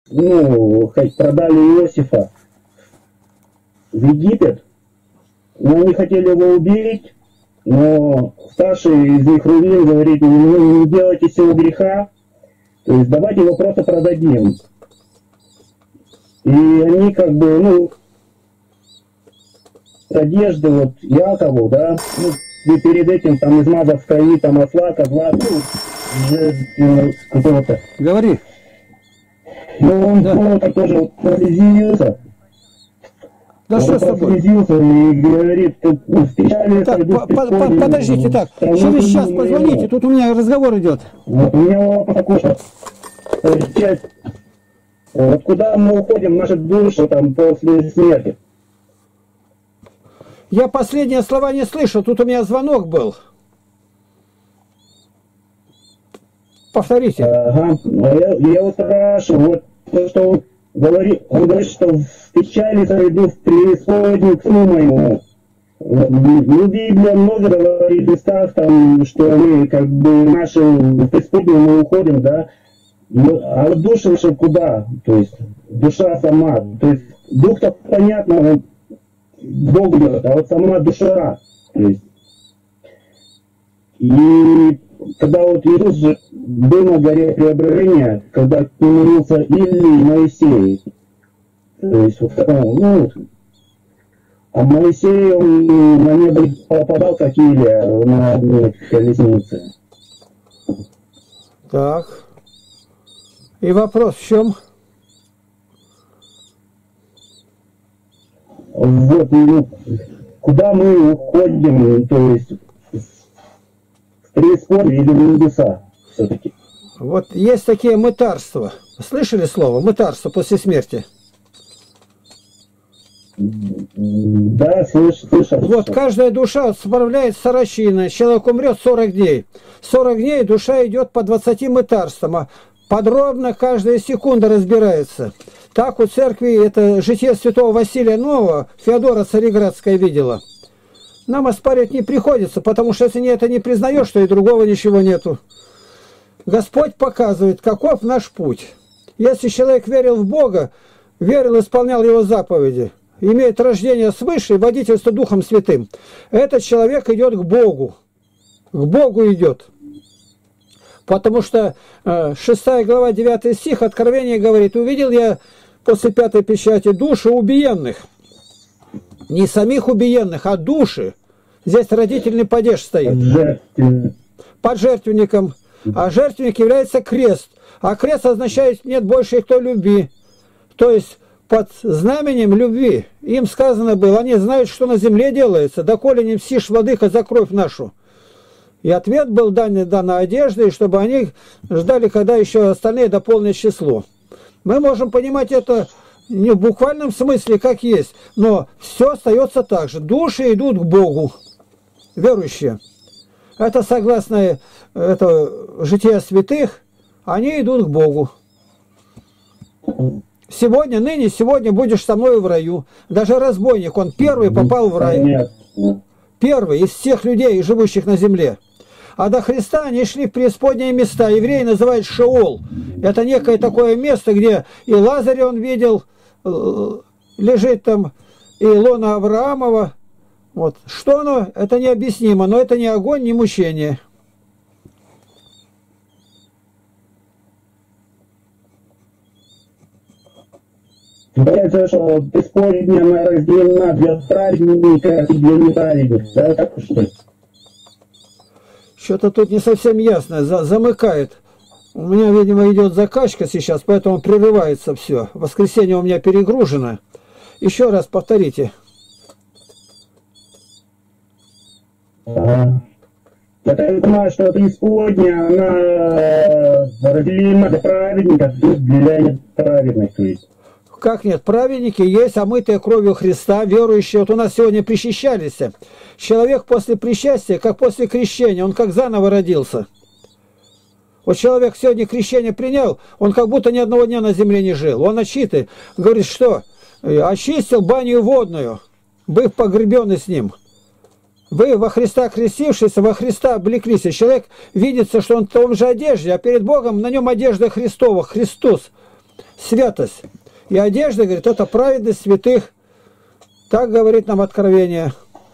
ну, хоть продали Иосифа в Египет, но они хотели его убить, но старший из них Рувим говорит: ну, не делайте всего греха, то есть давайте его просто продадим. И они как бы, ну, одежды вот Якову, да, ну, и перед этим там измазав в крови там осла, козла, ну, какого-то. Говори. Ну, он да. Тоже вот прослезился. Да что с тобой? И говорит, так, подождите, так, через час позвоните, тут у меня разговор идет. Вот у меня такой часть. Вот куда мы уходим, наши души там после смерти. Я последние слова не слышал, тут у меня звонок был. Повторите. Ага, я вот спрашиваю, вот то, что он говорит, что в печали сойду в преисподнюю к сну моему. Ну, Библия много говорит в местах, там, что мы, как бы, наши в преисподнюю мы уходим, да, а вот душа же куда? То есть душа сама, то есть дух-то понятно, Бог идет, а вот сама душа, то есть. И когда вот Иисус же был на горе Преображения, когда к нему молился Илия и Моисей, то есть вот ну, а Моисей, он на небо попадал, как Илия, на колеснице. Так. И вопрос в чем? Вот, ну, куда мы уходим, то есть в преисподнюю или в небеса все-таки? Вот есть такие мытарства. Слышали слово? Мытарство после смерти. Да, слышал. Вот каждая душа справляет сорочиной. Человек умрет 40 дней. 40 дней душа идет по 20 мытарствам. Подробно каждая секунда разбирается. Так у церкви это житие святого Василия Нового, Феодора Цареградская видела. Нам оспаривать не приходится, потому что если это не признаешь, то и другого ничего нету. Господь показывает, каков наш путь. Если человек верил в Бога, верил, исполнял Его заповеди, имеет рождение свыше и водительство Духом Святым, этот человек идет к Богу. К Богу идет. Потому что 6 глава 9 стих Откровения говорит: увидел я после 5 печати души убиенных. Не самих убиенных, а души. Здесь родительный падеж стоит. Под жертвенником. А жертвенник является крест. А крест означает: нет больше кто любви. То есть под знаменем любви. Им сказано было: они знают, что на земле делается. Доколе не мстишь, владыка, за кровь нашу. И ответ был дан одеждой, чтобы они ждали, когда еще остальные дополнят число. Мы можем понимать это не в буквальном смысле, как есть, но все остается так же. Души идут к Богу, верующие. Это согласно жития святых, они идут к Богу. Сегодня будешь со мной в раю. Даже разбойник, он первый попал в рай. Первый из всех людей, живущих на земле. А до Христа они шли в преисподние места. Евреи называют Шеол. Это некое такое место, где и Лазаря он видел, лежит там, и Илона Авраамова. Вот. Что оно? Это необъяснимо, но это не огонь, не мучение. Получается, что преисподняя она разделена для праведников и для неправедников. Да, так что ли? Что-то тут не совсем ясно, замыкает. У меня, видимо, идет закачка сейчас, поэтому прерывается все. Воскресенье у меня перегружено. Еще раз повторите. Ага. Я понимаю, что преисподняя, она разделена для праведников, для неправедных. То есть. Как нет? Праведники есть, омытые кровью Христа, верующие. Вот у нас сегодня причащались. Человек после причастия, как после крещения, он как заново родился. Вот человек сегодня крещение принял, он как будто ни одного дня на земле не жил. Он очистый. Говорит, что? Очистил баню водную, быв погребенный с ним. Вы во Христа крестившись, во Христа облеклись. И человек видится, что он в том же одежде, а перед Богом на нем одежда Христова, Христос. святость. И одежда, говорит, это праведность святых. Так говорит нам Откровение.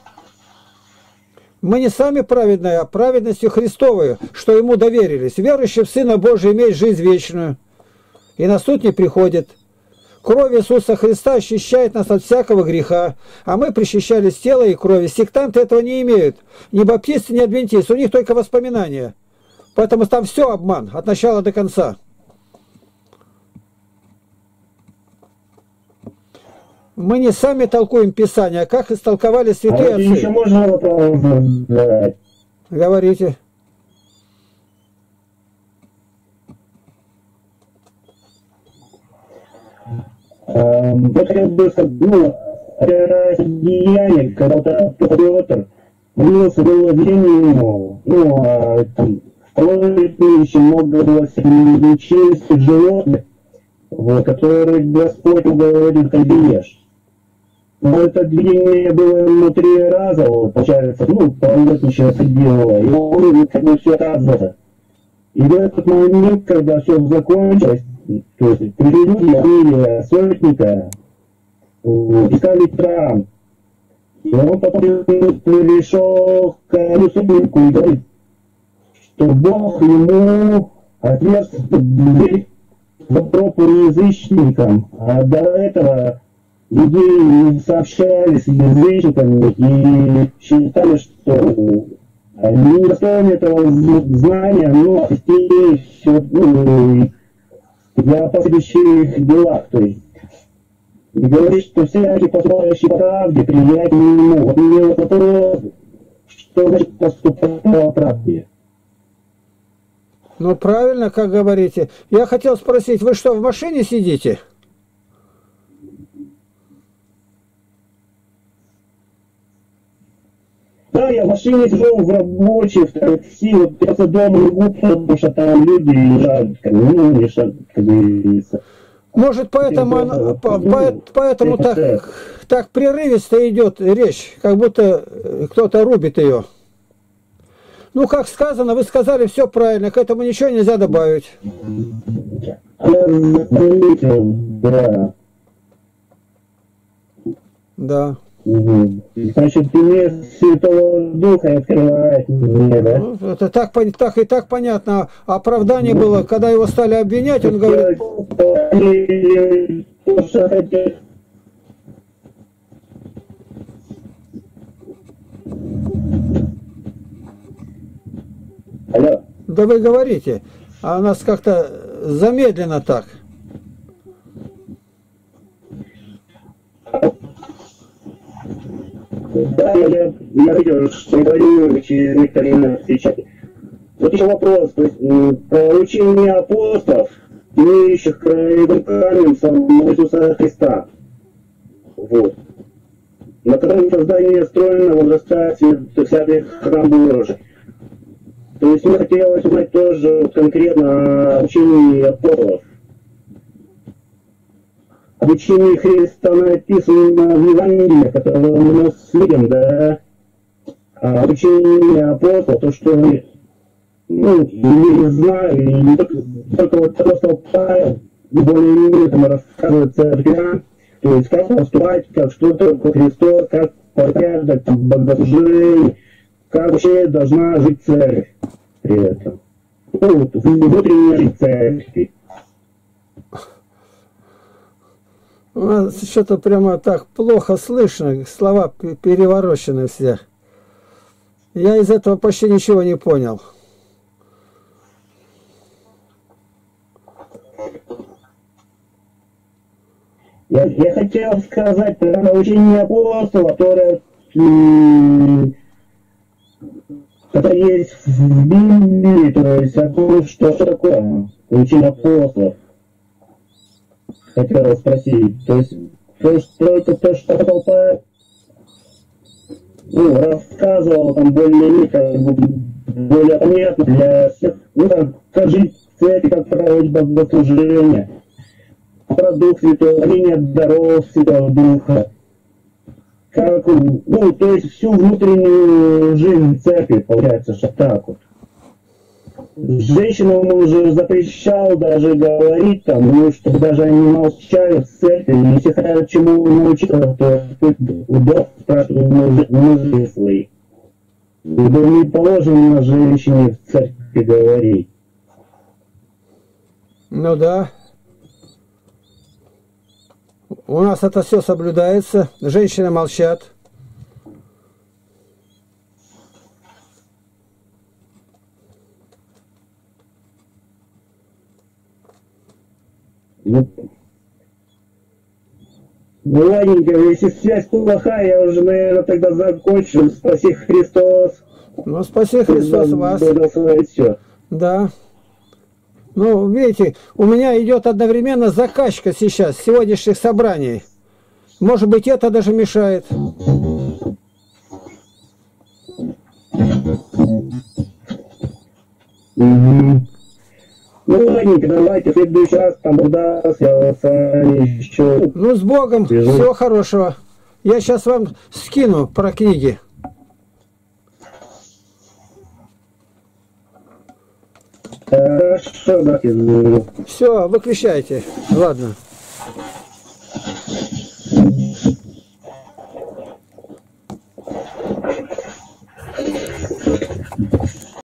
Мы не сами праведные, а праведностью Христовой, что Ему доверились. Верующий в Сына Божия имеет жизнь вечную. И на суд не приходит. Кровь Иисуса Христа очищает нас от всякого греха, а мы причащались тела и крови. Сектанты этого не имеют. Ни баптисты, ни адвентисты. У них только воспоминания. Поэтому там все обман, от начала до конца. Мы не сами толкуем Писание, а как истолковали святые отцы. Еще можно вопрос задать? Говорите. Я хотел бы сказать, деяние, когда Петр молился Владимиру, там, строит еще много было нечистых животных, вот, которые Господь говорит, как ешь. Но это движение было ему 3 раза, вот, получается, полнотничего сидела, и он как бы все отказывался. И в этот момент, когда все закончилось, то есть пришли люди, убили сотника, искали храм. И он потом пришел к сотнику и говорит, что Бог ему отверз дверь за пропуск язычникам, а до этого людей сообщали с язычниками и считали, что они не достойны этого знания, но все, для последующих делах, то есть. И говорит, что всякий поступающий по правде применять не ему. Вот мне вот вопрос, что значит поступать по правде? Ну, правильно, как говорите. Я хотел спросить, вы что, в машине сидите? Да, я в машине сижу, в рабочей, в такси, вот просто дома не могу, потому что там люди лежат, мешают, как говорится. Может, поэтому так прерывисто идет речь, как будто кто-то рубит ее. Ну, как сказано, вы сказали все правильно, к этому ничего нельзя добавить. Я заметил, да. Да. Значит, ты мне Святого Духа открывает мне, да? Ну, это так и так понятно. Оправдание было, когда его стали обвинять, он говорит... Алло. Да вы говорите, а у нас как-то замедленно так. Да, я видел, что говорю через некоторые встречи. Вот еще вопрос, то есть, про учение апостолов, имеющих краеугольным самого Иисуса Христа. Вот. На котором создание строено возрастает всякий храм Божий. То есть мне хотелось узнать тоже конкретно о учении апостолов. Об учении Христа написано в Евангелии, которое мы видим, да, об учении апостолов, то, что не знаю, и не только вот апостол Павел более-менее там рассказывает церквям, то есть как поступать, как что такое Христос, как порядок, богослужение, как вообще должна жить церковь при этом. Внутренняя жить церкви. У нас что-то прямо так плохо слышно, слова переворочены все. Я из этого почти ничего не понял. Я хотел сказать про учение апостола, которое есть в Библии, то есть о том, что такое учение апостолов. Хотел спросить, то есть только то, что апостол рассказывал там более понятно для всех, как жить в церкви, как проводить богослужение, про Дух Святой, линия даров Святого Духа, как, то есть всю внутреннюю жизнь церкви, получается, что так вот. Женщинам он уже запрещал даже говорить там, ну, чтобы даже они молчали в церкви. Если хотят чему научиться, то удобно спрашивать мужей своих. Не положено женщине в церкви говорить. Ну да. У нас это все соблюдается. Женщины молчат. Ну, ладненько, если связь плохая, я уже, наверное, тогда закончу. Спаси Христос. Ну, спаси Христос вас. Все. Да. Ну, видите, у меня идет одновременно закачка сейчас, сегодняшних собраний. Может быть, это даже мешает. Ну, ладненько, давайте в следующий раз там удастся еще. Ну, с Богом, всего хорошего. Я сейчас вам скину про книги. Хорошо, да. Все, выключайте. Ладно.